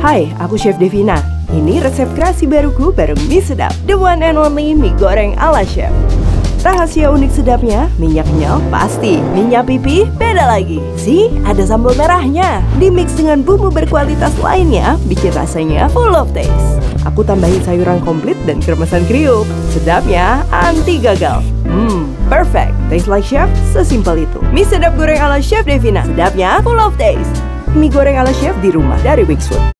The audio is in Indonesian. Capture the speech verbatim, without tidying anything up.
Hai, aku Chef Devina. Ini resep kreasi baruku bareng mie sedap, the one and only mie goreng ala chef. Rahasia unik sedapnya, minyaknya pasti, minyak pipi beda lagi. Si, ada sambal merahnya. Dimix dengan bumbu berkualitas lainnya, bikin rasanya full of taste. Aku tambahin sayuran komplit dan kremesan kriuk. Sedapnya anti gagal. Hmm, perfect. Taste like chef, sesimpel itu. Mie sedap goreng ala Chef Devina. Sedapnya full of taste. Mie goreng ala chef di rumah dari Wixfood.